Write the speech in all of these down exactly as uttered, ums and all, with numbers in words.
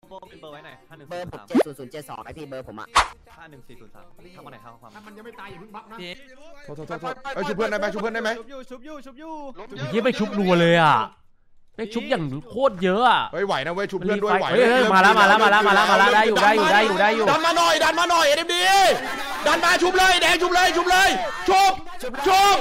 โบเป็นเบอร์ไว้ไหนห้าหนึ่งเบอร์ผมเจ็ดศูนย์ศูนย์เจ็ดสองไอพี่เบอร์ผมอะห้าหนึ่งสี่ศูนย์สามทำมาไหนครับความถ้ามันยังไม่ตายอย่าเพิ่งบักนะโทษโทษโทษเอ้ยชุบเพื่อนได้ไหมชุบเพื่อนได้ไหมชุบยูชุบยูชุบยูยี่ไปชุบรัวเลยอ่ะไปชุบอย่างโคตรเยอะอ่ะเฮ้ยไหวนะเว้ยชุบเพื่อนด้วยไหวเฮ้ยมาแล้วมาแล้วมาแล้วมาแล้วมาแล้วได้อยู่ได้อยู่ได้อยู่ได้อยู่ดันมาหน่อยดันมาหน่อยเอ็มดีดันมาชุบเลยแดงชุบเลยชุบเลยชุบชุบ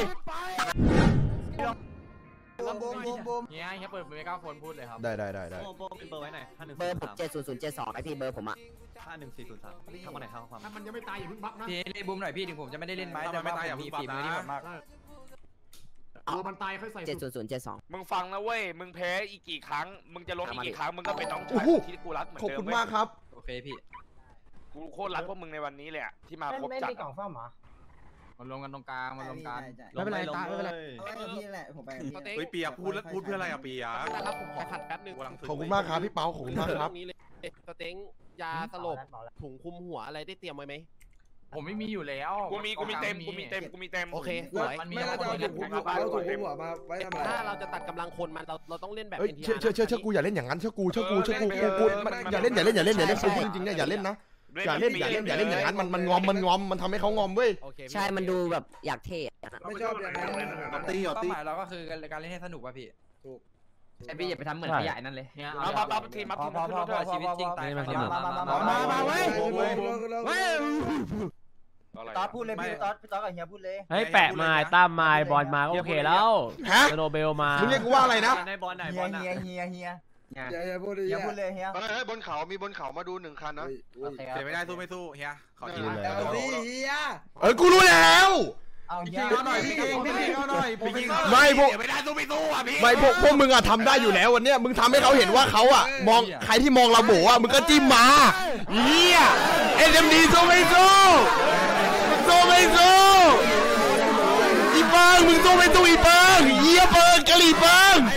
บูมบูมบูมบูมเฮียเฮียเปิดเมกาโฟนพูดเลยครับได้ได้ได้ได้โบโบเป็นเบอร์ไว้ไหนห้าหนึ่งเบอร์ผมเจ็ดศูนย์ศูนย์เจ็ดสองไอพี่เบอร์ผมอะห้าหนึ่งสี่ศูนย์สามทำมาไหนครับความถ้ามันยังไม่ตายอย่าเพิ่งบักนะพี่เล่นบูมหน่อยพี่ถึงผมจะไม่ได้เล่นไม้แต่ว่าผมมีฝีมือที่แบบมากตัวมันตายค่อยใส่เจ็ดศูนย์ศูนย์เจ็ดสองมึงฟังนะเว้ยมึงแพ้อีกกี่ครั้งมึงจะล้มอีกกี่ครั้งมึงก็เป็นน้องชายที่กูรักเหมือนเดิมขอบคุณมากครับโอเคพี่กูโคตรรักพวกมึงในวันนี้เลยอะที่มาพบจัดไม่มีกล่องซ่อมเหรอมันลงกันตรงกลางมันลงกันไม่เป็นไรตาไม่เป็นไรพี่แหละผมไปเฮ้ยเปียพูดพูดเพื่ออะไรอ่ะเปียครับผมขอขัดแป๊บนึงขอบคุณมากครับพี่เปาขอบคุณมากครับสเต็งยาสลบถุงคุมหัวอะไรได้เตรียมไว้ไหมผมไม่มีอยู่แล้วกูมีกูมีเต็มกูมีเต็มกูมีเต็มโอเคสวยมันมีอะไรถุงคุมหัวเราถุงคุมหัวมาไว้ทำอะไรถ้าเราจะตัดกำลังคนมันเราเราต้องเล่นแบบเชื่อเชื่อเชื่อเชื่อกูอย่าเล่นอย่างนั้นเชื่อกูเชื่อกูเชื่อกูกูกูอย่าเล่นอย่าเล่นอย่าเล่นอย่าเล่นจริงจริงเนี่ยอย่าเล่นนะอย่าเล่นอย่าเล่นอย่าเล่นอย่างนั้นมันมันงอมมันงอมมันทำให้เขางอมเว้ยใช่มันดูแบบอยากเท่ไม่ชอบอย่างนั้นตีอ่ะตีเป้าหมายเราก็คือการเล่นให้สนุกป่ะพี่ถูกไอพี่อย่าไปทำเหมือนขยายนั่นเลยมามามาทีมมาทีมมาขึ้นรถชีวิตจริงตายมามามามามาเว้ยเว้ยตอดพูดเลยพี่ตอดพี่ตอดกับเฮียพูดเลยเฮ้ยแปะมาตั้มมาบอลมาโอเคแล้วโนเบลมามึงเรียกกูว่าอะไรนะในบอลไหนบอลเฮียเฮียเฮียเฮียพูดเลยเฮียพูดเลยเฮียเฮ้ยบนเขามีบนเขามาดูหนึ่งคันนะเสียไม่ได้สู้ไม่สู้เฮียขอทีนึงเฮียเอ้ยกูรู้แล้วเอาเฮียหน่อยพี่พี่หน่อยไม่พวกไม่ได้สู้ไม่สู้อ่ะพี่ไม่พวกพวกมึงอะทำได้อยู่แล้ววันเนี้ยมึงทำให้เขาเห็นว่าเขาอะมองใครที่มองเราโบอะมึงก็จิ้มมาเฮียเอ็มดีสู้ไม่สู้สู้ไม่สู้อีเปิ้งมึงสู้ไม่สู้อีเปิ้งเฮียเปิ้งกะหรี่เปิ้ง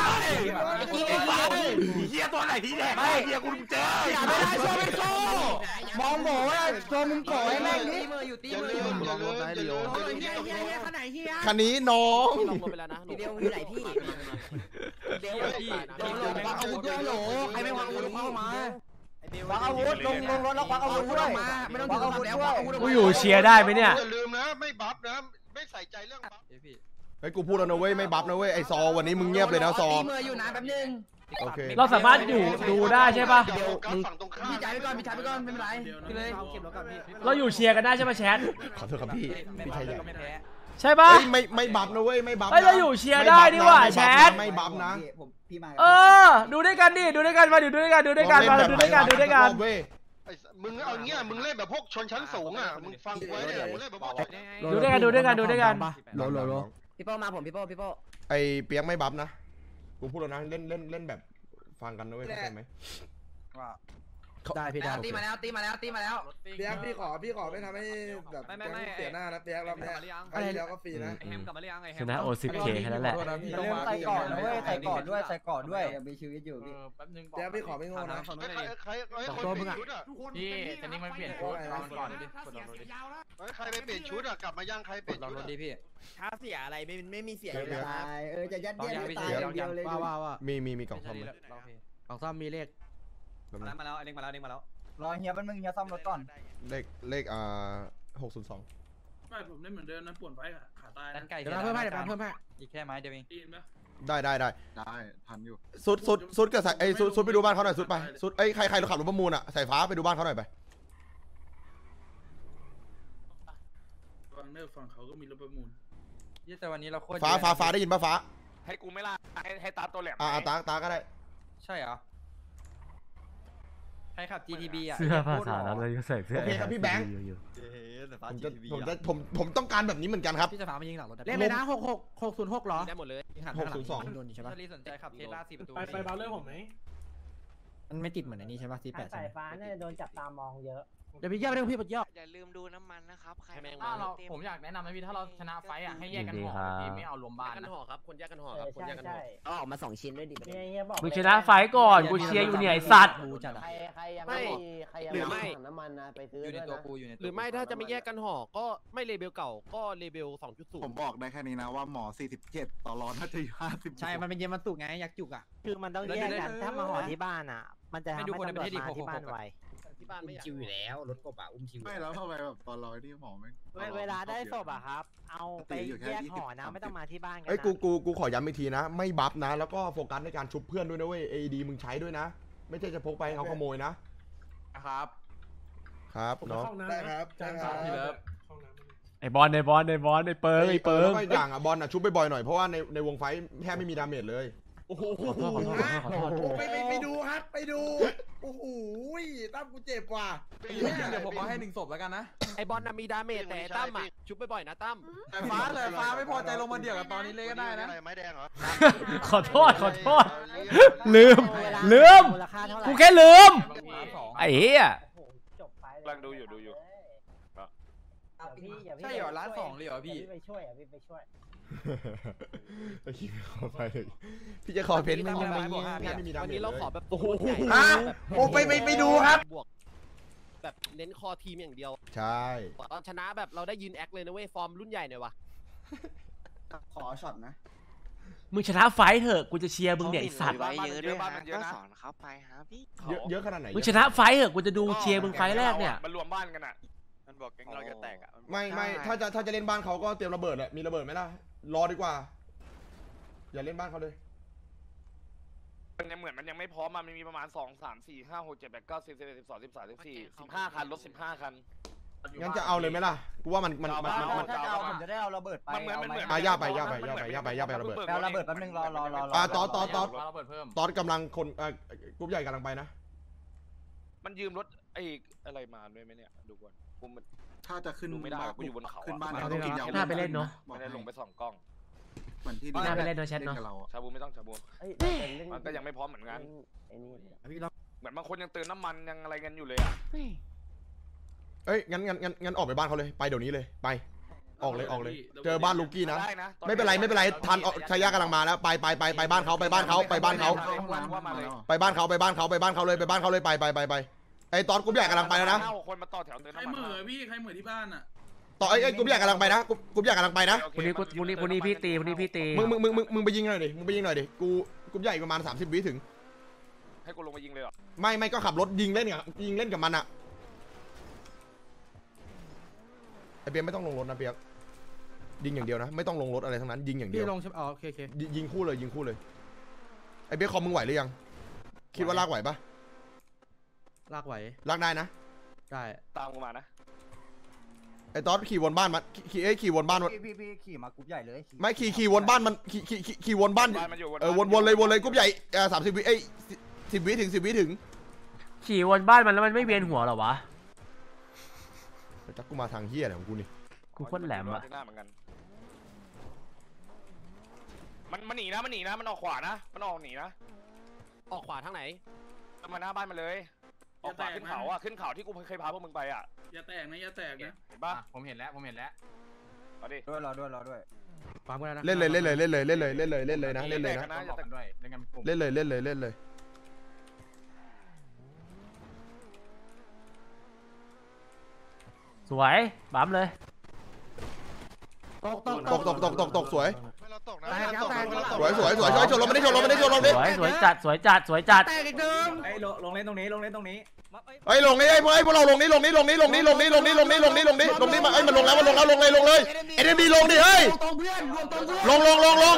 เฮียตัวไหนที่แดกเฮียกูเจอไม่ได้สู้ไม่สู้มองโบว่าตัวมึงโกยแม่งนี่มืออยู่ตีมืออยู่อย่าลืมอย่าลืมเฮียเฮียเฮียขนาดเฮียคันนี้น้องพี่เบลอยู่ไหนพี่เบลพี่วางอาวุธด้วยโหลใครไม่วางอาวุธเข้ามาวางอาวุธลงลงรถแล้ววางอาวุธด้วยไม่ต้องถืออาวุธด้วยกูอยู่เชียร์ได้ไหมเนี่ยอย่าลืมนะไม่บัฟนะไม่ใส่ใจเรื่องบัฟเฮ้ยกูพูดแล้วนะเว้ยไม่บัฟนะเว้ยไอซอวันนี้มึงเงียบเลยนะซอตีมืออยู่นะแป๊บนึงโอเคเราสามารถอยู่ดูได้ใช่ป่ะพี่จ่ายไปก่อนพี่จ่ายไปก่อนไม่เป็นไรพี่เลยเราอยู่เชียร์กันได้ใช่ป่ะแชทขอโทษครับพี่พี่ชายใช่ป่ะไม่ไม่บัฟนะเว้ยไม่บัฟเฮ้ยเราอยู่เชียร์ได้ดีว่าแชทไม่บัฟนะเออดูด้วยกันดิดูด้วยกันมาดูด้วยกันดูด้วยกันมาดูด้วยกันดูด้วยกันมึงเอาเงี้ยมึงเล่นแบบพวกชนชั้นสูงอ่ะมึงฟังไว้เนี่ยมึงเล่นแบบพวกดูด้วยกันดูด้วยกันดูด้วยกันโหลโหลโหลพี่โป้มาผมพี่โป้พี่โป้ไอเปียกไม่บัฟนะกูพูดแล้วนะเล่นเล่นเล่นแบบฟังกันนะเว้ยเข้าใจไหมว่าได้พี่ได้ตีมาแล้วตีมาแล้วตีมาแล้วเปียกพี่ขอพี่ขอไม่ทำให้แบบเสียหน้านะเปียกรอบนี้ไอ้เดียวก็ฟรีนะแฮมกลับมาหรือยังไงชนะโอซิเคแค่นั้นแหละใส่ก่อนด้วยใส่ก่อนด้วยใส่ก่อนด้วยมีชีวิตอยู่พี่แป๊บนึงเปียกพี่ขอไม่โง่นะใครคนเปลี่ยนชุดอ่ะพี่แต่นี่มันเปลี่ยนชุดลองก่อนดิใครไปเปลี่ยนชุดอ่ะกลับมาย่างใครเปลี่ยนชุดดิพี่ถ้าเสียอะไรไม่ไม่มีเสียเลยเออจะยัดเยียดไม่ตายเดียวเลยว่าว่ามีมีมีกล่องซ่อมไหมกล่องซ่อมมีเลขมาแล้วมาแล้วเด้งมาแล้วเด้งมาแล้วรอเฮียแป๊บนึงเฮียซ่อมรถก่อนเลขเลขอ่าหกศูนย์สองไม่ผมได้เหมือนเดิมนะปวดไว้ขาตายนั่นไก่เดี๋ยวเพิ่มให้เดี๋ยวเพิ่มให้อีกแค่ไม้เดียวเองได้ได้ได้ได้ทันอยู่สุดสุดสุดกับใส่ไอ้สุดสุดไปดูบ้านเขาหน่อยสุดไปสุดไอ้ใครใครขับรถประมูลอ่ะใส่ฟ้าไปดูบ้านเขาหน่อยไปฝั่งเนอร์ฝั่งเขาก็มีรถประมูลยี่แต่วันนี้เราโคตรฟ้าฟ้าฟ้าได้ยินป่ะฟ้าให้กูไม่ล่ะให้ให้ตาตัวแหลมอ่าตาตาก็ได้ใช่เหรอใครขับ จี ที บี อ่ะเสื้อภาษาแล้วเลยใส่เสื้อโอเคครับพี่แบงค์ผมจะผมจะผมผมต้องการแบบนี้เหมือนกันครับพี่จะพามายิงหลังรถเล่นเลยนะหกหกหกศูนย์หกหรอได้หมดเลยหกศูนย์สองโดนใช่ปะสนใจขับเทสลาสี่ประตูไปไปบาร์เลอร์ผมไหมมันไม่ติดเหมือนอันนี้ใช่ปะสี่แปดสายฟ้าเนี่ยโดนจับตามองเยอะเดี๋ยวพี่แยกไปเรื่องพี่ปัดยอดอย่าลืมดูน้ำมันนะครับใครถ้าเราผมอยากแนะนำนะพี่ถ้าเราชนะไฟอ่ะให้แยกกันห่อทีไม่เอารวมบ้านนะห่อครับคนแยกกันห่อครับคนแยกกันห่อเอาออกมาสองชิ้นด้วยดิมึงชนะไฟก่อนกูเชียร์อยู่เนี่ยไอ้สัตว์ใครใครยังไม่ใครยังหรือไม่น้ำมันนะไปซื้ออยู่ในตัวกูอยู่ในตัวหรือไม่ถ้าจะไม่แยกกันห่อก็ไม่เลเบลเก่าก็เลเบล สองจุดศูนย์ผมบอกได้แค่นี้นะว่าหมอสี่สิบเจ็ดต่อร้อนน่าจะอยู่ห้าสิบใช่มันเป็นเย็นมันตุกไงยักจุกอ่ะคือมันต้องแยกกันถ้ามาห่อที่บ้านอ่ะมันจะทำให้ตำรวจมาที่บ้านไวที่บ้านไม่อยากชิวอยู่แล้วรถกบอ่ะอุ้มชิวไม่แล้วทำไมแบบตอนร้อยนี่หมอไม่เวลาได้ศพอ่ะครับเอาไปแยกห่อนะไม่ต้องมาที่บ้านกันเอ้ยกูกูกูขอย้ำอีกทีนะไม่บัฟนะแล้วก็โฟกัสในการชุบเพื่อนด้วยนะเว้ย เอ ดี มึงใช้ด้วยนะไม่ใช่จะพกไปให้เขาขโมยนะครับครับเนาะได้ครับใช่ครับพี่เลิฟไอ้บอลไอ้บอลไอ้บอลไอ้เปิร์ไอ้เปิร์แล้วก็อย่างอ่ะบอลอ่ะชุบบ่อยๆหน่อยเพราะว่าในในวงไฟแทบไม่มีดาเมจเลยขอโทษขอโทษขอโทษไปไปไปดูครับไปดูโอ้โหตั้มกูเจ็บว่ะเดี๋ยวผมมาให้หนึ่งศพแล้วกันนะไอบอลน่ะมีดาเมจแต่ไอ้ตั้มอ่ะชุบบ่อยๆนะตั้มแต่ฟ้าเลยฟ้าไม่พอใจลงมาเดี่ยวกับตอนนี้เลยก็ได้นะไม้แดงเหรอขอโทษขอโทษลืมลืมมูลค่าเท่าไหร่กูแค่ลืมไอ้เหี้ยจบไปกำลังดูอยู่ดูอยู่ใช่เหรอร้านสองเลยเหรอพี่ไปช่วยอ่ะพี่ไปช่วยไปคิดขอไปเลยพี่จะขอเพนไม่มีไม่มีแทบไม่มีดาวันเมจนี้เราขอเลยแบบโอ้โหใหญ่ฮะโอ้ไปไปไปดูครับบวกแบบเน้นคอทีมอย่างเดียวใช่ตอนชนะแบบเราได้ยืนแอคเลยนะเว้ยฟอร์มรุ่นใหญ่หน่อยวะขอช็อตนะมึงชนะไฟเถอะกูจะเชียร์มึงเนี่ยไอ้สัตว์ไว้เยอะด้วยฮะก็สอนเขาไปฮะพี่เยอะเยอะขนาดไหนมึงชนะไฟเถอะกูจะดูเชียร์มึงไฟแรกเนี่ยมันรวมบ้านกันอ่ะมันบอกแก๊งเราจะแตกอ่ะไม่ไม่ถ้าจะถ้าจะเล่นบ้านเขาก็เตรียมระเบิดแหละมีระเบิดไหมล่ะรอดีกว่าอย่าเล่นบ้านเขาเลยมันยังเหมือนมันยังไม่พร้อมมันมีประมาณสองสามสี่ห้าหกเจ็ดแปดเก้าสิบสิบเอ็ดสิบสองสิบสามสิบสี่สิบห้าคันรถสิบห้าคันงั้นจะเอาเลยไหมล่ะกูว่ามันมันมันมันมันถ้าจะเอาผมจะได้เอาระเบิดไปมันเหมือนมันเหมือนอ่ะย่าไปย่าไปย่าไปย่าไปย่าไประเบิดเอาระเบิดแป๊บนึงรอรอรออ่ะต่อต่อต่อเราเปิดเพิ่มตอนกำลังคนอ่ากรุ๊ปใหญ่กำลังไปนะมันยืมรถไอ้อะไรมาด้วยไหมเนี่ยดูก่อนกูมันถ้าจะขึ้นดูไม่ได้กูอยู่บนเขาอะขึ้นบ้านเขาต้องกินยาน่าไปเล่นเนาะไม่ได้ลงไปส่องกล้องเหมือนที่น่าไปเล่นเนาะแชทเนาะชาบูไม่ต้องชาบูเอ้ยมันก็ยังไม่พร้อมเหมือนกันไอ้นี่เหมือนบางคนยังเติมน้ำมันยังอะไรกันอยู่เลยอ่ะเอ้ยงั้นงั้นงั้นงั้นออกไปบ้านเขาเลยไปเดี๋ยวนี้เลยไปออกเลยออกเลย เจอบ้านลูกี้นะได้นะไม่เป็นไรไม่เป็นไรทันชายากำลังมาแล้วไปไปไปไปบ้านเขาไปบ้านเขาไปบ้านเขาว่ามาเลยไปบ้านเขาไปบ้านเขาไปบ้านเขาเลยไปบ้านเขาเลยไปไปไปไปไอ้ตอนกรุ๊ปใหญ่กำลังไปแล้วนะห้าคนมาต่อแถวเติมใครน้ำมันเหม่อพี่ใครเหม่อที่บ้านอ่ะต่อไอ้ไอ้กรุ๊ปใหญ่กำลังไปนะกรุ๊ปกรุ๊ปใหญ่กำลังไปนะวันนี้กูวันนี้วันนี้พี่ตีวันนี้พี่ตีมึงมึงมึงมึงมึงไปยิงหน่อยดิมึงไปยิงหน่อยดิกูกรุ๊ปใหญ่ประมาณสามสิบวิถึงให้กูลงมายิงเลยเหรอไม่ไม่ก็ขับรถยิงเล่นกับยิงเล่นกับมันอะไอเปียกไม่ต้องลงรถนะเปียกยิงอย่างเดียวนะไม่ต้องลงรถอะไรทั้งนั้นยิงอย่างเดียวพี่ลงใช่อ๋อโอเคโอเคยิยิงคู่เลยยิงคู่เลยไอเปียกคอมมึงไหวหรือยังคิดว่าลากไหวปะลากไหวลากได้นะได้ตามกูมานะไอตอนขี่วนบ้านมันขี่เอ้ยขี่วนบ้านมันพี่พี่ขี่มากรุ๊ปใหญ่เลยไม่ขี่ขี่วนบ้านมันขี่ขี่ขี่ขี่วนบ้านบ้านมันอยู่เออวนวนเลยวนเลยกรุ๊ปใหญ่เออสามสิบวิเอ้ยสิบวิถึงสิบวิถึงขี่วนบ้านมันแล้วมันไม่เวียนหัวหรอวะจักกูมาทางเฮียอะไรของกูนี่กูโคตรแหลมอะหน้าเหมือนกันมันมันหนีนะมันหนีนะมันออกขวานะมันออกหนีนะออกขวาทางไหนมาหน้าบ้านมาเลยออกขวาขึ้นเขาอ่ะขึ้นเขาที่กูเคยพาพวกมึงไปอ่ะอย่าแตกนะอย่าแตกนะเห็นปะผมเห็นแล้วผมเห็นแล้วเอาดิด้วยรอด้วยรอด้วยฟังกูนะเล่นเลยเล่นเลยเล่นเลยเล่นเลยเล่นเลยเล่นเลยนะเล่นเลยนะบอกกันด้วยเล่นกันกลุ่มเล่นเลยเล่นเลยเล่นเลยสวยบั๊มเลยตกตกตกตกตกตกตกสวยไม่เราตกนะแตกแล้วแตกแล้วสวยสวยสวยสวยชนลมไม่ได้ชนลมไม่ได้ชนลมสดิวยสวยจัดสวยจัดสวยจัดแตกอีกเดิมไอ้ลงเล่นตรงนี้ลงเล่นตรงนี้เฮ้ยลงนี่ไอ้พวกไอ้พวกเราลงนี่ลงนี่ลงนี่ลงนี่ลงนี่ลงนี่ลงนี่ลงนี่ลงนี่ลงนี่มาไอ้มันลงแล้วมันลงแล้วลงเลยลงเลยเอ็นเอ็มดีลงดิเฮ้ยตรงเพื่อนรวมตรงเพื่อนลงลงลงลง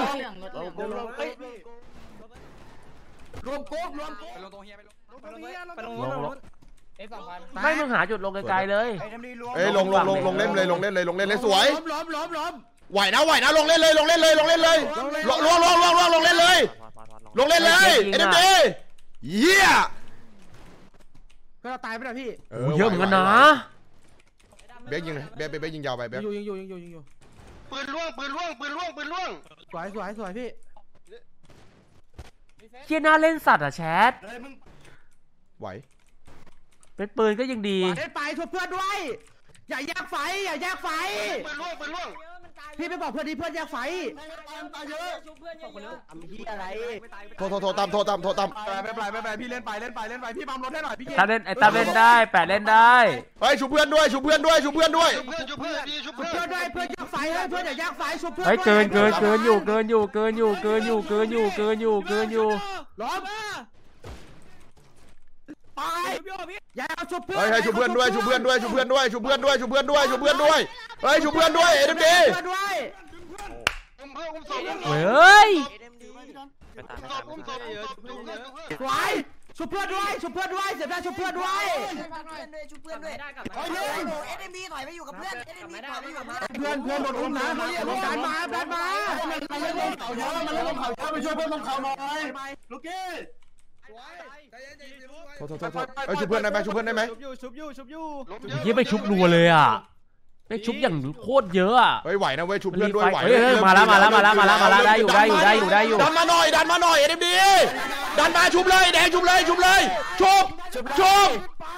รวมกรุ๊ปรวมกรุ๊ปไปลงตรงเฮียไปลงไปลงลงลงเอฟสองพันไม่มึงหาจุดลงไกลๆเลยไอ้ทำดีรวมเอ้ยลงลงลงลงเล่นเลยลงเล่นเลยลงเล่นเลยสวยล้มล้มล้มล้มไหวนะไหวนะลงเล่นเลยลงเล่นเลยลงเล่นเลยลงลงลงลงลงลงเล่นเลยลงเล่นเลยเอ็นเอ็มดีเยี่ยก็เราตายไปแล้วพี่โอ้เยอะเหมือนกันนะเบ๊กยิงเบ๊กเบ๊กยิงยาวไปเบ๊กอยู่ยิงอยู่ยิงอยู่ยิงอยู่ปืนล่วงปืนล่วงปืนล่วงปืนล่วงสวยสวยสวยพี่เชี่ยน่าเล่นสัตว์อะแชทไหวเป็นปืนก็ยังดีเล่นไปช่วยเพื่อนด้วยอย่าแยกไฟอย่าแยกไฟไปล่วงไปล่วงพี่ไปบอกเพื่อนดีเพื่อนแยกไฟตายเยอะทำที่อะไรโทษโทษโทษตามโทษตามโทษตามไม่เป็นไรไม่เป็นไรพี่เล่นไปเล่นไปเล่นไปพี่บัมรถให้หน่อยพี่ตามเล่นไอ้ตามเล่นได้แปดเล่นได้เฮ้ยชูเพื่อนด้วยชูเพื่อนด้วยชูเพื่อนด้วยชุบเพื่อนชุบเพื่อนดีชุบช่วยเพื่อนเพื่อนด้วยเพื่อนแยกไฟให้เพื่อนอย่าแยกไฟช่วยเพื่อนเฮ้ยเกินเกินเกินอยู่เกินอยู่เกินอยู่เกินอยู่เกินอยู่เกินอยู่เกินอยู่ล้อมไปอย่าเอาช่วยเพื่อนเฮ้ยให้ชูเพื่อนด้วยชูเพื่อนด้วยชูเพื่อนด้วยชูเพื่อนด้วยชูเพื่อนด้วยชูเพื่อนด้วยเฮ้ยชูเพื่อนด้วยเอ็มดีเพื่อนด้วยอุ้มเพื่อนอุ้มศพอุ้มศพเฮ้ยอุ้มศพอุ้มศพอุ้มศพชุบเพื่อนชุบเพื่อนไว้ช่วยเพื่อนด้วยช่วยเพื่อนด้วยเสียดายช่วยเพื่อนด้วยชุบเพื่อนด้วยเฮ้ยเอ็นเอ็มบีถอยไปอยู่กับเพื่อนเอ็นเอ็มบีถอยไปอยู่กับเพื่อนเพื่อนเพื่อนโดนอุ้มนะดันมาดันมามันเล่นลงเขาเยอะมันเล่นลงเขาเยอะไปช่วยเพื่อนลงเขาหน่อยลูกกี้โทษโทษโทษโทษเฮ้ยชูเพื่อนได้ไหมชูเพื่อนได้ไหมชุบอยู่ชุบอยู่ชุบอยู่ยี่ไปชุบรัวเลยอ่ะไปชุบอย่างโคตรเยอะอ่ะเฮ้ยไหวนะเว้ยชูเพื่อนด้วยไหวเฮ้ยเฮ้ยมาแล้วมาแล้วมาแล้วมาแล้วมาแล้วได้อยู่ได้อยู่ได้อยู่ได้อยู่ดันมาหน่อยดันมาหน่อยเอ็มดีดันมาชุบเลยแดงชุบเลยชุบเลยชุบชุบ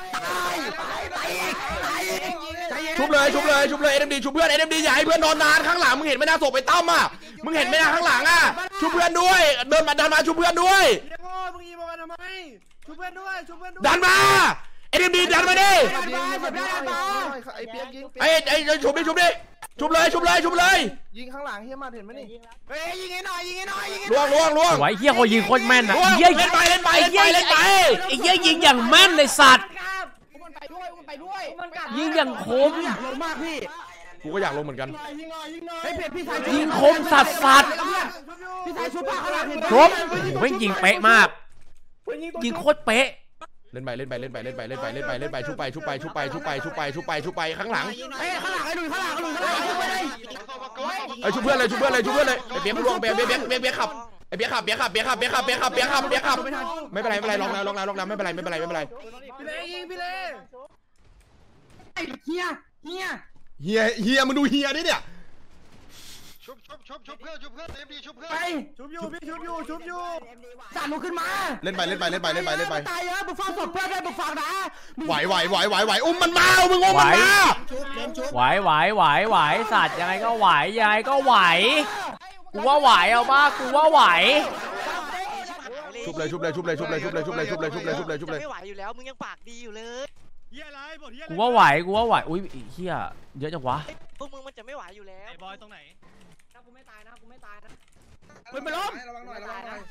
ชุบเลยชุบเลยชุบเลยเอ็มดีชุบเพื่อนเอ็มดีอย่าให้เพื่อนนอนนานข้างหลังมึงเห็นไม่น่าศพไปตั้มอ่ะมึงเห็นไม่น่าข้างหลังอ่ะชุบเพื่อนด้วยเดินมาดันมาชุบเพื่อนด้วยเดี๋ยวโง่มึงยิงมาทำไมชุบเพื่อนด้วยชุบเพื่อนด้วยดันมาเอ็มดีดันมาดิไอ้เปียกยิงไอ้ไอ้ชุบดิชุบดิชุบเลยชุบเลยชุบเลยยิงข้างหลังเฮียมาเห็นไหมนี่เฮ้ยยิงให้หน่อยยิงให้หน่อยยิงให้ล่วงล่วงล่วงสวยเฮียเขายิงโคตรแม่นอ่ะล่วงเฮียเล่นไปเล่นไปเล่นไปเล่นไปไอ้เฮียยิงอย่างแม่นเลยสัตว์มันไปด้วยมันไปด้วยมันกลับยิงอย่างคมลงมากพี่กูก็อยากลงเหมือนกันยิงหน่อยยิงหน่อยเฮ้ยเพียรพี่ชายยิงคมสัตว์สัตว์พี่ชายชุบป้าขนาดเห็นครบโอ้ยยิงเป๊ะมากยิงโคตรเป๊ะเล่นไปเล่นไปเล่นไปเล่นไปเล่นไปเล่นไปเล่นไปชุบไปชุบไปชุบไปชุบไปชุบไปชุบไปชุบไปข้างหลังเฮ้ยข้างหลังไอ้หนุ่ยข้างหลังไอ้หนุ่ยข้างหลังชุบไปเลยไอ้ชุบเพื่อนเลยชุบเพื่อนเลยชุบเพื่อนเลยไอ้เปียกล่วงเปียกเปียกเปียกเปียกเปียกขับไอ้เปียกขับเปียกขับเปียกขับเปียกขับเปียกขับเปียกขับเปียกขับไม่เป็นไรไม่เป็นไรลองแล้วลองแล้วลองแล้วไม่เป็นไรไม่เป็นไรไม่เป็นไรพี่เล่ยิงพี่เล่ไอ้เฮียเฮียเฮียเฮียมึงดูเฮียดิเนี่ยชุบชุบชุบชุบเพื่อนชุบเพื่อนเอ็มดีชุบเพื่อนไปชุบอยู่พี่ชุบอยู่ชุบอยู่สั่นลุกขึ้นมาเล่นไปเล่นไปเล่นไปเล่นไปเล่นไปตายเยอะมึงฟังศพเพื่อนได้มึงฟังนะไหวไหวไหวไหวไหวอุ้มมันมามึงอุ้มมันมาไหวไหวไหวไหวสัตว์ยังไงก็ไหวยังไงก็ไหวกูว่าไหวเอาบ้ากูว่าไหวชุบเลยชุบเลยชุบเลยชุบเลยชุบเลยชุบเลยชุบเลยชุบเลยชุบเลยชุบเลยไม่ไหวอยู่แล้วมึงยังปากดีอยู่เลยเฮียอะไรบอกเฮียกูว่าไหวกูว่าไหวอุ้ยเฮียเยอะจังวะพวกมึงมันจะไม่ไหวอยู่แล้วไอ้บอยตรงไหนถ้ากูไม่ตายนะกูไม่ตายนะเฮ้ยไปล้มระวังหน่อยระวังหน่อย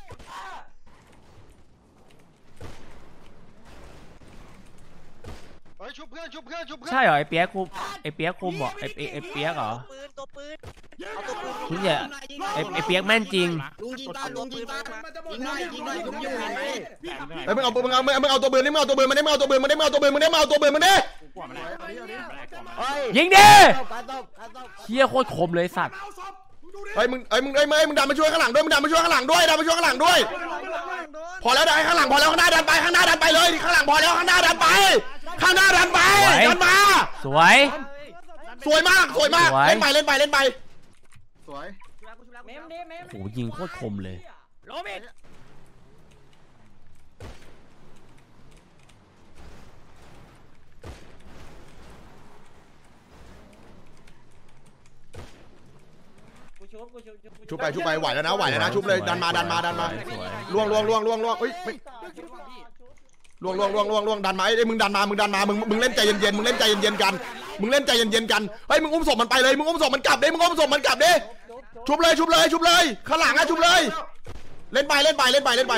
เฮ้ยชุบเพื่อนชุบเพื่อนชุบเพื่อนใช่เหรอไอ้เปียกคุมไอ้เปียกคุมเหรอไอ้ไอ้เปียกเหรอปืนตัวปืนเอาตัวปืนคุณเนี่ยไอ้ไอ้เปียกแม่นจริงลุงยิงตาลุงยิงตายิงหน่อยยิงหน่อยชุบอยู่เห็นไหมไอ้มึงเอามึงเอามึงเอาตัวเบือนนี่มึงเอาตัวเบือนมันได้มึงเอาตัวเบือนมันได้มึงเอาตัวเบือนมันได้มึงเอาตัวเบือนมันได้ยิงดิเฮียโคตรคมเลยสัตว์เฮ้ยมึงเฮ้ยมึงเฮ้ยมึงมึงดันมาช่วยข้างหลังด้วยมึงดันมาช่วยข้างหลังด้วยดันมาช่วยข้างหลังด้วยพอแล้วดันข้างหลังพอแล้วข้างหน้าดันไปข้างหน้าดันไปเลยข้างหลังพอแล้วข้างหน้าดันไปข้างหน้าดันไปดันมาสวยสวยมากสวยมากเล่นไปเล่นไปเล่นไปสวยเมมดิเมมโหยิงโคตรคมเลยโรบินชุบไปชุบไปไหวแล้วนะไหวแล้วนะชุบเลยดันมาดันมาดันมาล่วงล่วงล่วงล่วงล่วงเฮ้ยล่วงล่วงล่วงล่วงล่วงดันมาไอ้มึงดันมามึงดันมามึงมึงเล่นใจเย็นๆมึงเล่นใจเย็นๆกันมึงเล่นใจเย็นๆกันเฮ้ยมึงอุ้มศพมันไปเลยมึงอุ้มศพมันกลับดิมึงอุ้มศพมันกลับดิชุบเลยชุบเลยชุบเลยข้างหลังอะชุบเลยเล่นไปเล่นไปเล่นไปเล่นไป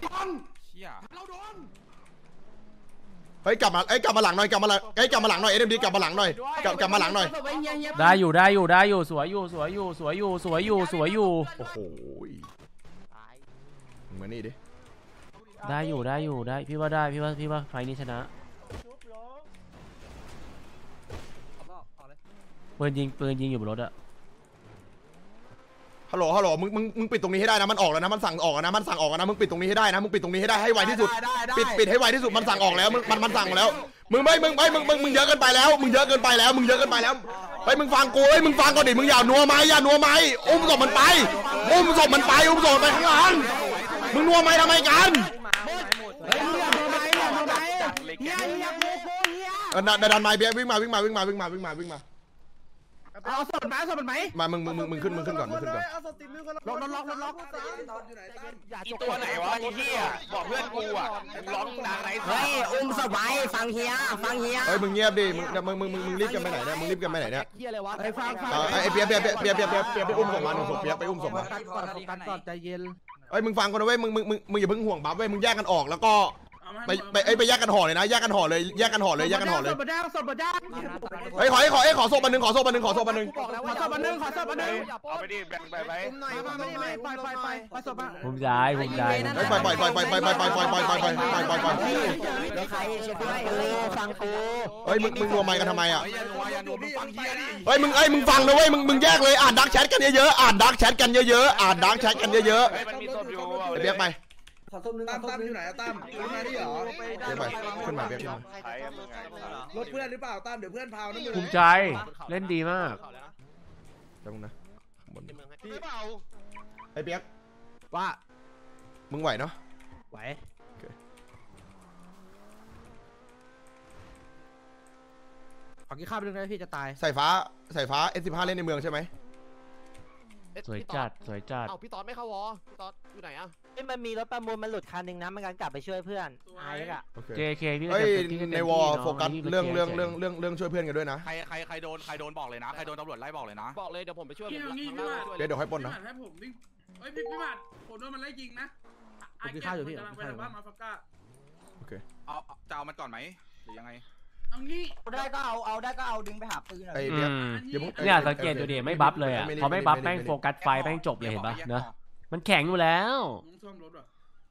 เฮ้ยกลับมาเอ้ยกลับมาหลังหน่อยกลับมาหลังเอ้ยกลับมาหลังหน่อยเอ็มดีกลับมาหลังหน่อยกลับกลับมาหลังหน่อยได้อยู่ได้อยู่ได้อยู่สวยอยู่สวยอยู่สวยอยู่สวยอยู่สวยอยู่โอ้โหมึงมานี่ดิได้อยู่ได้อยู่ได้พี่ว่าได้พี่ว่าพี่ว่าไฟนี้ชนะปืนยิงปืนยิงอยู่บนรถอะฮัลโหลฮัลโหลมึงมึงมึงปิดตรงนี้ให้ได้นะมันออกแล้วนะมันสั่งออกนะมันสั่งออกนะมึงปิดตรงนี้ให้ได้นะมึงปิดตรงนี้ให้ได้ให้ไวที่สุดปิดปิดให้ไวที่สุดมันสั่งออกแล้วมึงมันมันสั่งแล้วมึงไม่มึงไม่มึงมึงมึงเยอะเกินไปแล้วมึงเยอะเกินไปแล้วมึงเยอะเกินไปแล้วเฮ้ยมึงฟังกูเฮ้ยมึงฟังก่อนดิมึงอย่านัวไม้อย่านัวไม้อุ้มศพมันไปอุ้มศพมันไปอุ้มศพไปข้างหลังมึงนัวไม้ทำไมกันเฮ้ยอย่าโดนไปอย่าโดนไปเฮียเฮียกูเออดันดันไม้เบี้ยวิ่งมาวิ่งมาวิ่งมาวิ่งมาวิ่งมาวิ่งมาเอาสดไหมสดไหมมามึงมึงมึงมึงขึ้นมึงขึ้นก่อนมึงขึ้นก่อนเอาสติมือคนละล็อกล็อกล็อกล็อกอีตัวไหนวะไอ้เหี้ยบอกเพื่อนกูอ่ะร้องดังไหนเฮ้ยอุ้มสบายฟังเฮียฟังเฮียเฮ้ยมึงเงียบดิมึงมึงมึงมึงมึงรีบกันไปไหนเนี่ยมึงรีบกันไปไหนเนี่ยเฮียอะไรวะไอ้ฟังฟังไอ้เปียกเปียกเปียกเปียกเปียกเปียกไปอุ้มส่งมาหนึ่งศพเปียกไปอุ้มส่งมากันก่อนกันก่อนใจเย็นเฮ้ยมึงฟังกันนะเว้ยมึงมึงมึงมึงอย่าเพิ่งห่วงบัฟเว้ยมึงแยกกันออกแล้วก็ไปไปไอ้ไปแยกกันห่อเลยนะแยกกันห่อเลยแยกกันห่อเลยแยกกันห่อเลยสดบัดด้สดบัดด้เฮ้ยขอขอขอศพอันนึงขอศพอันนึงขอศพอันนึงขอศพอันนึงขอศพอันนึงเอาไปดิแบ่งไปไปมามาไม่ไม่ไปไปไปไปศพอ่ะภูมิใจภูมิใจเฮ้ยปล่อยปล่อยปล่อยปล่อยปล่อยปล่อยปล่อยปล่อยปล่อยปล่อยปล่อยปล่อยปล่อยปล่อยใครเช็ดด้วยเออฟังกูเฮ้ยมึงมึงรวมไมค์กันทำไมอ่ะอย่านัวอย่านัวมึงฟังเฮียดิเฮ้ยมึงเอ้ยมึงฟังนะเว้ยมึงมึงแยกเลยอ่านดักแชทกันเยอะๆอ่านดักแชทกันเยอะๆอ่านดักแชทกันเยอะเฮ้ยมันมีศพอยู่ๆไอ้เปียกไปขอส้มนึงตั้มตั้มอยู่ไหนอะตั้มขึ้นมาดิเหรอเปียกไปขึ้นมาเปียกขึ้นมาใครอะมึงไงรถเพื่อนหรือเปล่าตั้มเดี๋ยวเพื่อนพาวนะมึงภูมิใจเล่นดีมากแป๊บนึงนะบนไม่เปล่าไอ้เปียกว่ามึงไหวเนาะไหวขอกินข้าวไปด้วยนะพี่จะตายสายฟ้าสายฟ้า เอส สิบห้า เล่นในเมืองใช่ไหมสวยจัดสวยจัดเอ้าพี่ตอดไม่เข้าวอพี่ตอดอยู่ไหนอ่ะมันมีรถประมูลมันหลุดคันหนึ่งนะมันกันกลับไปช่วยเพื่อนไอ้อะโอเคเจเคพี่เฮ้ยพี่ก็ในเต็มวอที่ลเนาะโฟกัสพี่ก็เรื่องจ๊เรื่องเรื่องเรื่องเรื่องช่วยเพื่อนกันด้วยนะใครใครใครโดนใครโดนบอกเลยนะใครโดนตำรวจไล่บอกเลยนะบอกเลยเดี๋ยวผมไปช่วยพี่ผมเอางี้ข้างพี่ล่างหมัดช่วยเดี๋ยวเดี๋ยวให้ปล้นนะพี่หมัดให้ผมวิ่งเฮ้ยพี่พี่หมัดผมโดนมันไล่ยิงนะผมกินข้าวอยู่พี่กำลังไปทางบ้านมาฟักก้าโอเคเอาจะเอามันก่อนไหมหรือยังไงเอางี้ได้ก็เอาเอาได้ก็เอาดึงไปหาปืนไอ้อืเปียกมอย่าเพิ่งเนี่ยสังเกตดูดิไม่บัฟเลยอ่ะไม่ได้พอไม่บัฟไม่ได้แม่งไม่ได้โฟกัสไฟแม่งจบเลยเห็นปะเนอะมันแข็งอยู่แล้วมึงซ่อมรถว่ะ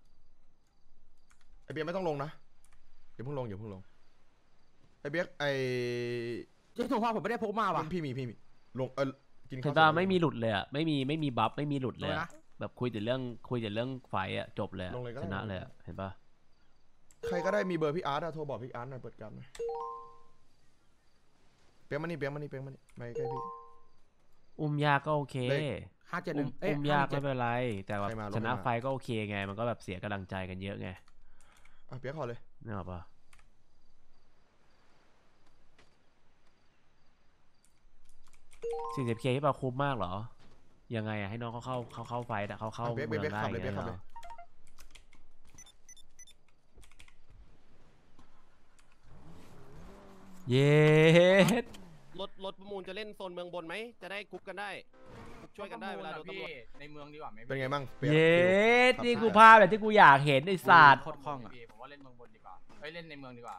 ไอ้เปียกไม่ต้องลงนะอย่าเพิ่งลงอย่าเพิ่งลงไอ้เปียกไอ้เจ้าตัวพ่อผมไม่ได้พกมาว่ะพี่มีพี่มีลงเออกินเห็ข้าวนปะไม่มีหลุดเลยอ่ะไม่มีไม่มีบัฟไม่มีหลุดเลยลงอะนะแบบคุยแต่เรื่องคุยแต่เรื่องไฟอ่ะจบเลยอะลงเลยก็ชได้นะเลยอะเห็นปะใครก็ได้มีเบอร์พี่อาร์ตอะโทรบอกพี่อาร์ตหน่อยเปิดการหน่อยเปียกมานี่เปียกมานี่เปียกมานี่มาใกล้พี่อุ้มยากก็โอเคเลขห้าเจ็ดหอุ้นึ่มงเอ้ยอุ้มยากไม่เป็นไร แต่ว่าใครมาลงชนะไม่มาไฟก็โอเคไง มันก็แบบเสียกำลังใจกันเยอะไงอ่ะเปียกขอเลยนึกออกปะสี่สิบเคที่ปาคุ้มมากเหรอ ยังไงอะให้น้องเขาเข้าเขาเข้าไฟแต่เขาเข้าอ่ะเปียกเมืเปียอก งได้ขับเลยไงเปียกขับเหเลรยอเย้รถรถประมูลจะเล่นโซนเมืองบนไหมจะได้กรุ๊ปกันได้ช่วยกันได้เวลาโดนตำรวจในเมืองดีกว่าไหมเป็นไงบ้างปีกเย้ขับนี่กูได้ภาพแบบที่กูอยากเห็นไอ้ศาสตร์โคตรคล่องอ่ะผมว่าเล่นเมืองบนดีกว่าเฮ้ยเล่นในเมืองดีกว่า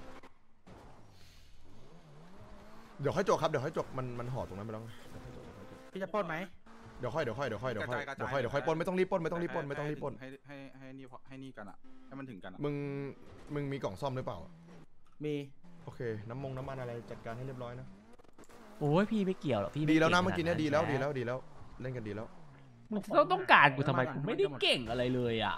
เดี๋ยวค่อยจบครับเดี๋ยวค่อยจบมันมันห่อตรงนั้นไปแล้วไงพี่จะปล้นไหมเดี๋ยวค่อยเดี๋ยวค่อยเดี๋ยวค่อยเดี๋ยวค่อยกระจายเดี๋ยวค่อยเดี๋ยวค่อยปล้นไม่ต้องรีบปล้นไม่ต้องรีบปล้นไม่ต้องรีบปล้นให้ให้ให้นี่พอให้นี่กันอ่ะให้มันถึงกันอ่ะมึงมึงมีกล่องซ่อมหรือเปล่ามีโอเคน้ำมงน้ำมันอะไรจัดการให้เรียบร้อยนะโอ้ยพี่ไม่เกี่ยวหรอกพี่ไดีแล้วนะก่งเมื่อกี้เนี่ยขาดีแล้วแชดีร์แล้วดีแล้วเล่นกันดีแล้วมึงต้องต้องการกูทำไมกูไม่ได้เก่งอะไรเลยอ่ะ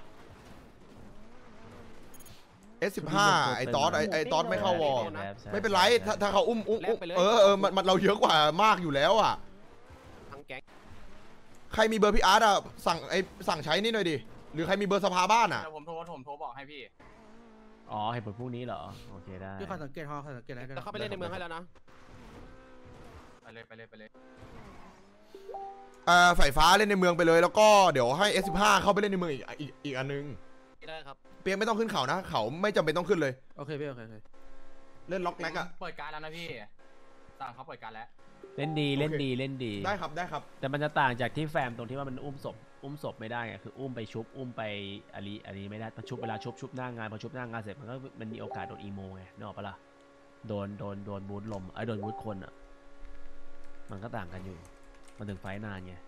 เอส สิบห้า ไอ้ตอสไอ้ไอ้ตอสไม่เข้าวอลไม่เป็นไรถ้าถ้าเขาอุ้มอุ้มอุ้มเออเออมันมันเราเยอะกว่ามากอยู่แล้วอ่ะทั้งแก๊งใครมีเบอร์พี่อาร์ตอ่ะสั่งไอ้สั่งใช้นี่หน่อยดิหรือใครมีเบอร์สภาบ้านอ่ะเดี๋ยวผมโทรผมโทรบอกให้พี่อ๋อเหตุผลพวกนี้เหรอโอเคได้พี่คอยสังเกตฮอคอยสังเกตอะไรกันแล้วเข้าไปเล่นในเมืองให้แล้วนะไปเลยไปเลยไปเลยเอ่อไฟฟ้าเล่นในเมืองไปเลยแล้วก็เดี๋ยวให้ เอส สิบห้า เข้าไปเล่นในเมืองอีกอีกอีกอันนึงได้ครับเปียกไม่ต้องขึ้นเขานะเขาไม่จำเป็นต้องขึ้นเลยโอเคพี่โอเคโอเคเล่นล็อกแม็กอะเปิดการแล้วนะพี่สั่งเขาเปิดการแล้วเล่นดีเล่นดีเล่นดีได้ครับได้ครับแต่มันจะต่างจากที่แฟมตรงที่ว่ามันอุ้มศพอุ้มศพไม่ได้ไงคืออุ้มไปชุบอุ้มไปอันนี้อันนี้ไม่ได้พอชุบเวลาชุบชุบหน้างานพอชุบหน้างานเสร็จมันก็มันมีโอกาสโดนอีโมไงนึกออกปะล่ะโดนโดนโดนบูทลมไอ้โดนบูทคนอ่ะมันก็ต่างกันอยู่มันถึงไฟนานไง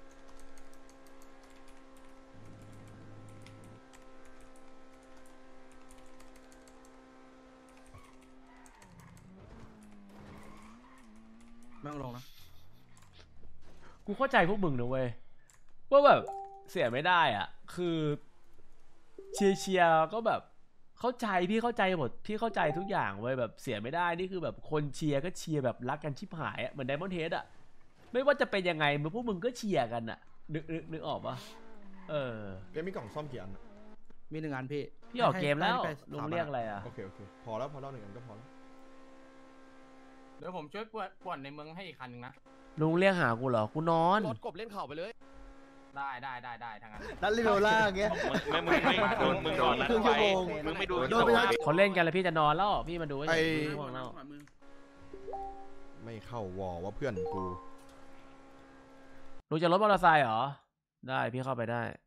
ไม่ต้องลงนะกูเข้าใจพวกมึงนะเว้ยว่าแบบเสียไม่ได้อ่ะคือเชียร์เชียร์ก็แบบเข้าใจพี่เข้าใจหมดพี่เข้าใจทุกอย่างเว้ยแบบเสียไม่ได้นี่คือแบบคนเชียร์ก็เชียร์แบบรักกันชิบหายอ่ะเหมือนไดมอนด์เฮดอ่ะไม่ว่าจะเป็นยังไงมึงพวกมึงก็เชียร์กันอ่ะนึกนึกนึกออกปะเออเปียกมีกล่องซ่อมกี่อันอะมีหนึ่งอันพี่พี่ออกเกมแล้วให้ไปลุงเรียกอะไรอ่ะโอเคโอเคพอแล้วพอแล้วหนึ่งอันก็พอแล้วเดี๋ยวผมช่วยป่วนป่วนในเมืองให้อีกคันหนึ่งนะลุงเรียกหากูเหรอกูนอนรถกบเล่นเข่าไปเลยได้ได้ได้ได้ทั้งนั้นนัดรีโวล่าเงี้ยมึงไม่ไม่โดนมึงก่อนนะไฟมึงไม่ดูที่ตัวเขาเล่นกันแล้วพี่จะนอนแล้วพี่มาดูไอ้ง่วงแล้วไม่เข้าวอว่าเพื่อนกูลุงจะรถมอเตอร์ไซค์เหรอได้พี่เข้าไปได้